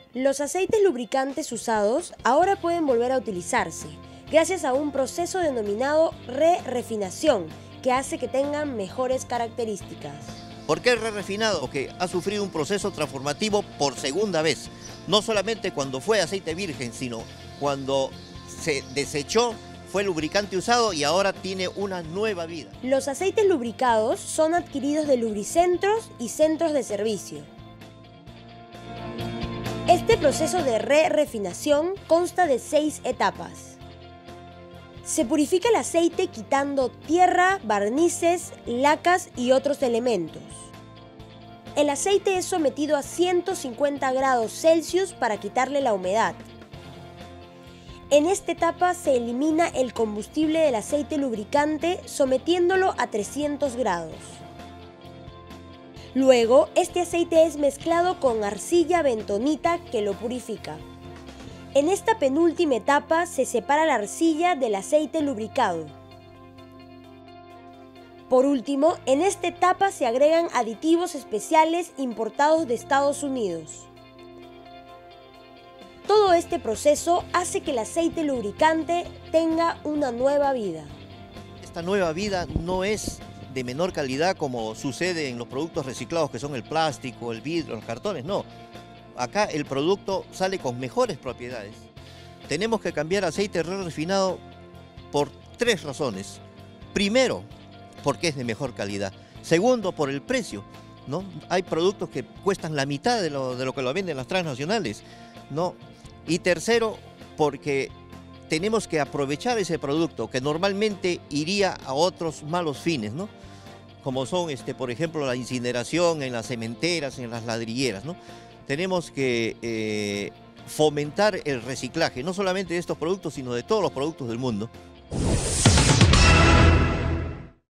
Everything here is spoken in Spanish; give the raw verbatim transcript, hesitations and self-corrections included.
Los aceites lubricantes usados ahora pueden volver a utilizarse, gracias a un proceso denominado re-refinación, que hace que tengan mejores características. ¿Por qué re-refinado? Porque ha sufrido un proceso transformativo por segunda vez. No solamente cuando fue aceite virgen, sino cuando se desechó, fue lubricante usado y ahora tiene una nueva vida. Los aceites lubricados son adquiridos de lubricentros y centros de servicio. Este proceso de re-refinación consta de seis etapas. Se purifica el aceite quitando tierra, barnices, lacas y otros elementos. El aceite es sometido a ciento cincuenta grados Celsius para quitarle la humedad. En esta etapa se elimina el combustible del aceite lubricante sometiéndolo a trescientos grados. Luego, este aceite es mezclado con arcilla bentonita que lo purifica. En esta penúltima etapa se separa la arcilla del aceite lubricado. Por último, en esta etapa se agregan aditivos especiales importados de Estados Unidos. Todo este proceso hace que el aceite lubricante tenga una nueva vida. Esta nueva vida no es de menor calidad como sucede en los productos reciclados, que son el plástico, el vidrio, los cartones, no. Acá el producto sale con mejores propiedades. Tenemos que cambiar aceite re-refinado por tres razones. Primero, porque es de mejor calidad. Segundo, por el precio, ¿no? Hay productos que cuestan la mitad de lo, de lo que lo venden las transnacionales, ¿no? Y tercero, porque tenemos que aprovechar ese producto que normalmente iría a otros malos fines, ¿no? Como son, este, por ejemplo, la incineración en las cementeras, en las ladrilleras, ¿no? Tenemos que eh, fomentar el reciclaje, no solamente de estos productos, sino de todos los productos del mundo.